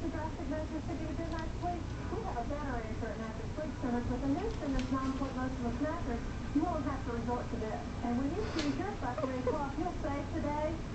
the drastic measures to get a good night's sleep? We have a better answer at Mattress Sleep Centers. With the new Center's non-port motionless mattress, you won't have to resort to this. And when you choose your factory cloth, you'll save today